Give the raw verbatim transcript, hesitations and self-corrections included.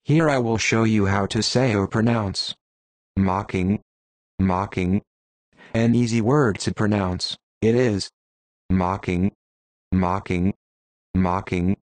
Here I will show you how to say or pronounce mocking, mocking. An easy word to pronounce. It is mocking, mocking, mocking.